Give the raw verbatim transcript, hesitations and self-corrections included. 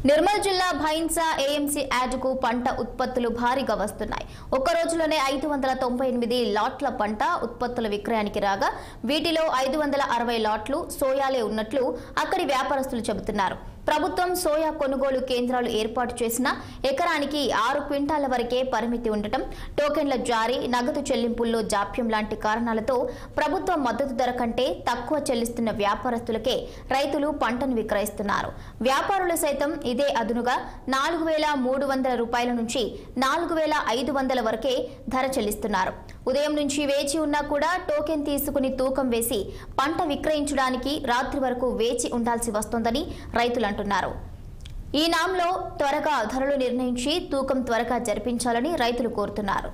నిర్మల్ జిల్లా భైన్సా ఏఎంసీ యార్డుకు పంట ఉత్పత్తులు భారీగా వస్తున్నాయి. ఒక్క రోజులోనే ఐదు వందల తొంభై ఎనిమిది లాట్ల పంట ఉత్పత్తుల విక్రయానికి రాగా వీటిలో ఐదు వందల అరవై లాట్లు సోయాలే ఉన్నట్లు అక్కడి వ్యాపారస్తులు చెబుతున్నారు. ప్రభుత్వం సోయా కొనుగోలు కేంద్రాలు ఏర్పాటు చేసిన ఎకరానికి ఆరు క్వింటాల వరకే పరిమితి ఉండటం, టోకెన్ల జారీ, నగదు చెల్లింపుల్లో జాప్యం లాంటి కారణాలతో ప్రభుత్వం మద్దతు ధర కంటే తక్కువ చెల్లిస్తున్న వ్యాపారస్తులకే రైతులు పంటను విక్రయిస్తున్నారు. వ్యాపారులు సైతం ఇదే అదునుగా నాలుగు వేల మూడు వందల రూపాయల నుంచి నాలుగు వేల ఐదు వందల వరకే ధర చెల్లిస్తున్నారు. ఉదయం నుంచి వేచి ఉన్నా కూడా టోకెన్ తీసుకుని తూకం వేసి పంట విక్రయించడానికి రాత్రి వరకు వేచి ఉండాల్సి వస్తోందని రైతులు అంటున్నారు. ఈ నాంలో త్వరగా ధరలు నిర్ణయించి తూకం త్వరగా జరిపించాలని రైతులు కోరుతున్నారు.